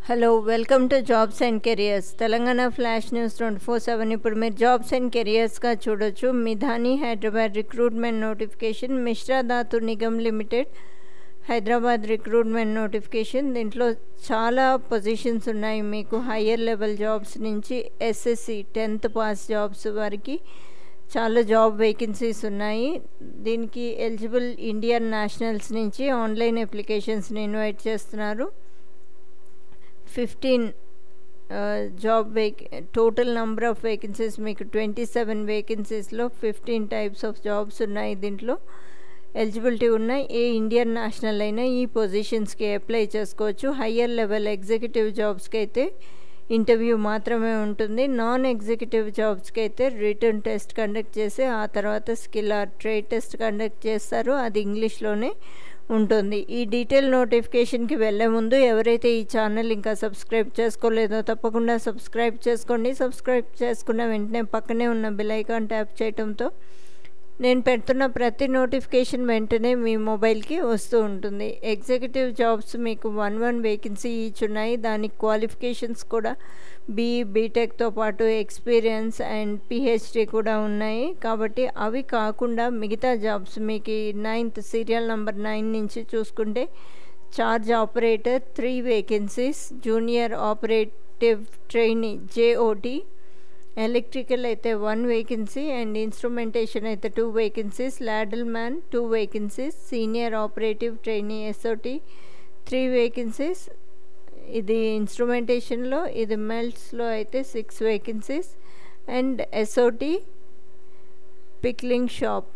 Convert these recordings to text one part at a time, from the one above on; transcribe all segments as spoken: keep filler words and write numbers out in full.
Hello welcome to jobs and careers Telangana flash news twenty four seven ఇప్పుడు మీరు jobs and కెరియర్స్గా చూడొచ్చు. Midhani Hyderabad recruitment notification, Mishra Dhatu Nigam limited Hyderabad recruitment notification. దీంట్లో చాలా పొజిషన్స్ ఉన్నాయి మీకు. హయ్యర్ లెవెల్ జాబ్స్ నుంచి ఎస్ఎస్సి టెన్త్ పాస్ జాబ్స్ వరకు చాలా జాబ్ వేకెన్సీస్ ఉన్నాయి. దీనికి ఎలిజిబుల్ ఇండియన్ నేషనల్స్ నుంచి ఆన్లైన్ అప్లికేషన్స్ని ఇన్వైట్ చేస్తున్నారు. ఫిఫ్టీన్ జాబ్ వేక్ టోటల్ నెంబర్ ఆఫ్ వేకెన్సీస్ మీకు ట్వంటీ సెవెన్ వేకెన్సీస్లో ఫిఫ్టీన్ టైప్స్ ఆఫ్ జాబ్స్ ఉన్నాయి. దీంట్లో ఎలిజిబిలిటీ ఉన్నాయి. ఏ ఇండియన్ నేషనల్ అయినా ఈ పొజిషన్స్కి అప్లై చేసుకోవచ్చు. హయ్యర్ లెవెల్ ఎగ్జిక్యూటివ్ జాబ్స్కి అయితే ఇంటర్వ్యూ మాత్రమే ఉంటుంది. నాన్ ఎగ్జిక్యూటివ్ జాబ్స్కి అయితే రిటర్న్ టెస్ట్ కండక్ట్ చేసి ఆ తర్వాత skill or trade test conduct చేస్తారు. అది ఇంగ్లీష్లోనే ఉంటుంది. ఈ డీటెయిల్ నోటిఫికేషన్కి వెళ్ళే ముందు ఎవరైతే ఈ ఛానల్ ఇంకా సబ్స్క్రైబ్ చేసుకోలేదో తప్పకుండా సబ్స్క్రైబ్ చేసుకోండి. సబ్స్క్రైబ్ చేసుకున్న వెంటనే పక్కనే ఉన్న బెల్ ఐకాన్ ట్యాప్ చేయడంతో నేను పెడుతున్న ప్రతి నోటిఫికేషన్ వెంటనే మీ మొబైల్కి వస్తూ ఉంటుంది. ఎగ్జిక్యూటివ్ జాబ్స్ మీకు వన్ వన్ వేకెన్సీ ఈచ్ ఉన్నాయి. దానికి క్వాలిఫికేషన్స్ కూడా బీఈ బీటెక్తో పాటు ఎక్స్పీరియన్స్ అండ్ పిహెచ్డి కూడా ఉన్నాయి. కాబట్టి అవి కాకుండా మిగతా జాబ్స్ మీకు నైన్త్ సీరియల్ నెంబర్ నైన్ నుంచి చూసుకుంటే charge operator three vacancies, junior operative trainee JOT, electrical అయితే వన్ వేకెన్సీ అండ్ ఇన్స్ట్రుమెంటేషన్ అయితే two vacancies, ladle man two vacancies, senior operative trainee SOT three vacancies. ఇది ఇన్స్ట్రుమెంటేషన్లో, ఇది మెల్ట్స్లో అయితే six vacancies and SOT pickling shop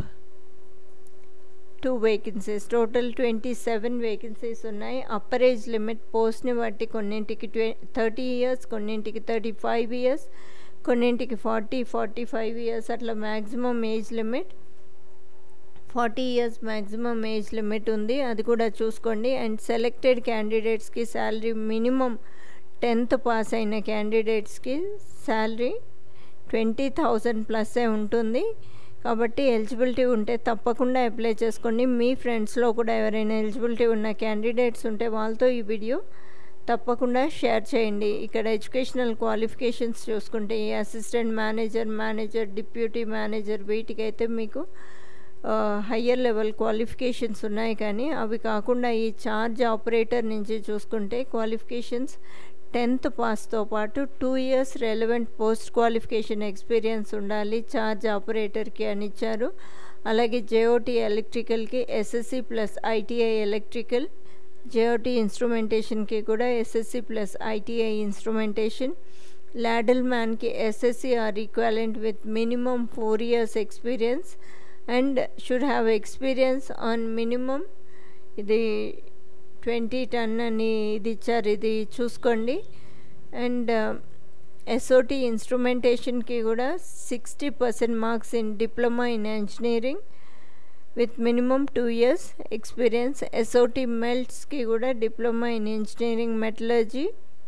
two vacancies. Total twenty seven vacancies ఉన్నాయి. Upper age limit పోస్ట్ని బట్టి కొన్నింటికి ట్వే థర్టీ ఇయర్స్ కొన్నింటికి థర్టీ ఫైవ్ ఇయర్స్ కొన్నింటికి ఫార్టీ ఫార్టీ ఫైవ్ ఇయర్స్ అట్లా maximum age limit forty years maximum age limit ఉంది. అది కూడా చూసుకోండి. అండ్ సెలెక్టెడ్ క్యాండిడేట్స్కి శాలరీ మినిమం టెన్త్ పాస్ అయిన క్యాండిడేట్స్కి శాలరీ ట్వంటీ థౌజండ్ ప్లస్సే ఉంటుంది. కాబట్టి ఎలిజిబిలిటీ ఉంటే తప్పకుండా అప్లై చేసుకోండి. మీ ఫ్రెండ్స్లో కూడా ఎవరైనా ఎలిజిబిలిటీ ఉన్న క్యాండిడేట్స్ ఉంటే వాళ్ళతో ఈ వీడియో తప్పకుండా షేర్ చేయండి. ఇక్కడ ఎడ్యుకేషనల్ క్వాలిఫికేషన్స్ చూసుకుంటే ఈ assistant manager, manager, deputy manager వీటికైతే మీకు హయ్యర్ లెవెల్ క్వాలిఫికేషన్స్ ఉన్నాయి. కానీ అవి కాకుండా ఈ చార్జ్ ఆపరేటర్ నుంచి చూసుకుంటే క్వాలిఫికేషన్స్ టెన్త్ పాస్తో పాటు two years relevant post qualification experience ఉండాలి చార్జ్ ఆపరేటర్కి అని ఇచ్చారు. అలాగే జేఓటీ ఎలక్ట్రికల్కి SSC plus ITI electrical, JOT ఇన్స్ట్రుమెంటేషన్కి కూడా SSC plus ITI instrumentation, ladle మ్యాన్కి SSC or equivalent with minimum four years experience and should have experience on minimum ఇది ట్వంటీ టన్ అని ఇది ఇచ్చారు, ఇది చూసుకోండి. అండ్ ఎస్ఓటీ ఇన్స్ట్రుమెంటేషన్కి కూడా sixty percent marks in diploma in engineering with minimum two years experience. SOT మెల్ట్స్కి కూడా diploma in engineering metallurgy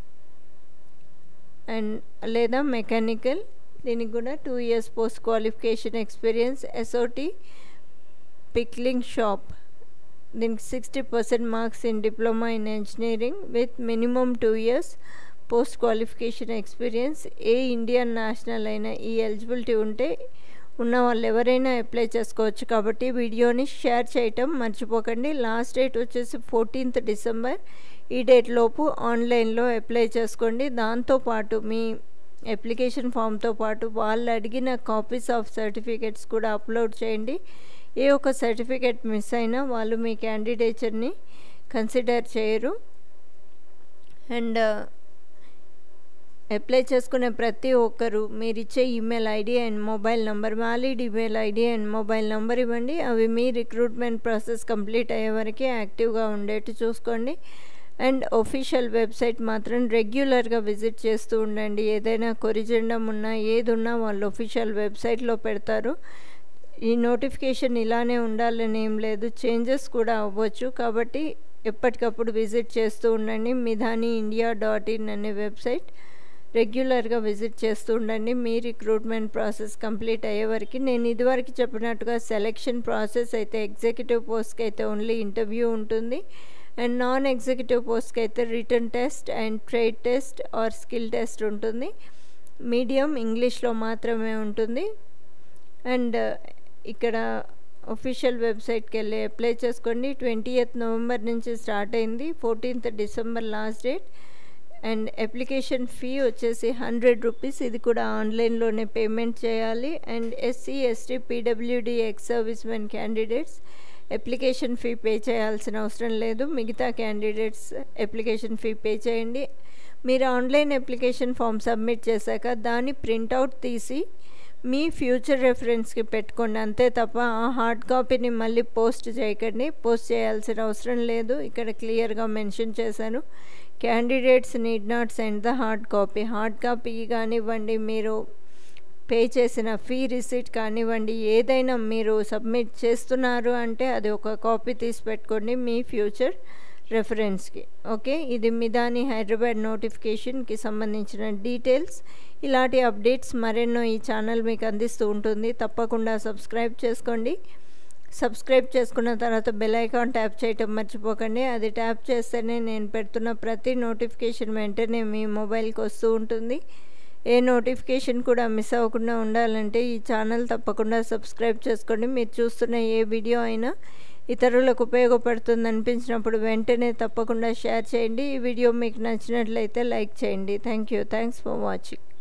and లేదా మెకానికల్, దీనికి కూడా two years post qualification experience. SOT pickling shop దీనికి sixty percent marks in diploma in engineering with minimum two years post qualification experience. ఏ Indian national అయినా ఈ eligibility ఉంటే ఉన్న వాళ్ళు ఎవరైనా అప్లై చేసుకోవచ్చు. కాబట్టి వీడియోని షేర్ చేయటం మర్చిపోకండి. లాస్ట్ డేట్ వచ్చేసి ఫోర్టీన్త్ డిసెంబర్. ఈ డేట్ లోపు ఆన్లైన్లో అప్లై చేసుకోండి. దాంతోపాటు మీ అప్లికేషన్ ఫామ్తో పాటు వాళ్ళు అడిగిన కాపీస్ ఆఫ్ సర్టిఫికేట్స్ కూడా అప్లోడ్ చేయండి. ఏ ఒక్క సర్టిఫికేట్ మిస్ అయినా వాళ్ళు మీ క్యాండిడేచర్ని కన్సిడర్ చేయరు. అండ్ అప్లై చేసుకునే ప్రతి ఒక్కరు మీరు ఇచ్చే email ID and mobile number, valid email ID and mobile number ఇవ్వండి. అవి మీ రిక్రూట్మెంట్ ప్రాసెస్ కంప్లీట్ అయ్యే వరకు యాక్టివ్గా ఉండేట్టు చూసుకోండి. అండ్ ఒఫీషియల్ వెబ్సైట్ మాత్రం రెగ్యులర్గా విజిట్ చేస్తూ ఉండండి. ఏదైనా కొరిజెండం ఉన్నా ఏది ఉన్నా వాళ్ళు ఒఫీషియల్ వెబ్సైట్లో పెడతారు. ఈ నోటిఫికేషన్ ఇలానే ఉండాలని ఏం లేదు, చేంజెస్ కూడా అవ్వచ్చు. కాబట్టి ఎప్పటికప్పుడు విజిట్ చేస్తూ ఉండండి. మిధాని ఇండియా డాట్ ఇన్ అనే వెబ్సైట్ రెగ్యులర్గా విజిట్ చేస్తూ ఉండండి. మీ రిక్రూట్మెంట్ ప్రాసెస్ కంప్లీట్ అయ్యే వరకు. నేను ఇదివరకు చెప్పినట్టుగా సెలెక్షన్ ప్రాసెస్ అయితే ఎగ్జిక్యూటివ్ పోస్ట్కి అయితే ఓన్లీ ఇంటర్వ్యూ ఉంటుంది. అండ్ నాన్ ఎగ్జిక్యూటివ్ పోస్ట్కి అయితే written test and trade test or skill test ఉంటుంది. మీడియం ఇంగ్లీష్లో మాత్రమే ఉంటుంది. అండ్ ఇక్కడ ఒఫిషియల్ వెబ్సైట్కి వెళ్ళి అప్లై చేసుకోండి. ట్వంటీయత్ నవంబర్ నుంచి స్టార్ట్ అయింది, ఫోర్టీన్త్ డిసెంబర్ last date. And application fee వచ్చేసి హండ్రెడ్ రూపీస్, ఇది కూడా ఆన్లైన్లోనే పేమెంట్ చేయాలి. And SC ST PWD ex service men candidates application fee pay చేయాల్సిన అవసరం లేదు. మిగతా క్యాండిడేట్స్ అప్లికేషన్ ఫీ పే చేయండి. మీరు ఆన్లైన్ అప్లికేషన్ ఫామ్ సబ్మిట్ చేశాక దాన్ని ప్రింట్అవుట్ తీసి మీ ఫ్యూచర్ రెఫరెన్స్కి పెట్టుకోండి, అంతే తప్ప ఆ హార్డ్ కాపీని మళ్ళీ పోస్ట్ చేయకండి. పోస్ట్ చేయాల్సిన అవసరం లేదు. ఇక్కడ క్లియర్గా మెన్షన్ చేశాను, candidates need not send the hard copy. Hard copy కానివ్వండి, మీరు పే చేసిన ఫీ రిసీట్ కానివ్వండి, ఏదైనా మీరు సబ్మిట్ చేస్తున్నారు అంటే అది ఒక కాపీ తీసి పెట్టుకోండి మీ ఫ్యూచర్ రెఫరెన్స్కి. ఓకే, ఇది మిదాని హైదరాబాద్ నోటిఫికేషన్కి సంబంధించిన డీటెయిల్స్. ఇలాంటి అప్డేట్స్ మరెన్నో ఈ ఛానల్ మీకు అందిస్తూ ఉంటుంది. తప్పకుండా సబ్స్క్రైబ్ చేసుకోండి. సబ్స్క్రైబ్ చేసుకున్న తర్వాత బెల్ ఐకాన్ ట్యాప్ చేయటం మర్చిపోకండి. అది ట్యాప్ చేస్తేనే నేను పెడుతున్న ప్రతి నోటిఫికేషన్ వెంటనే మీ మొబైల్కి వస్తూ ఉంటుంది. ఏ నోటిఫికేషన్ కూడా మిస్ అవ్వకుండా ఉండాలంటే ఈ ఛానల్ తప్పకుండా సబ్స్క్రైబ్ చేసుకోండి. మీరు చూస్తున్న ఏ వీడియో అయినా ఇతరులకు ఉపయోగపడుతుంది అనిపించినప్పుడు వెంటనే తప్పకుండా షేర్ చేయండి. ఈ వీడియో మీకు నచ్చినట్లయితే లైక్ చేయండి. Thank you. Thanks for watching.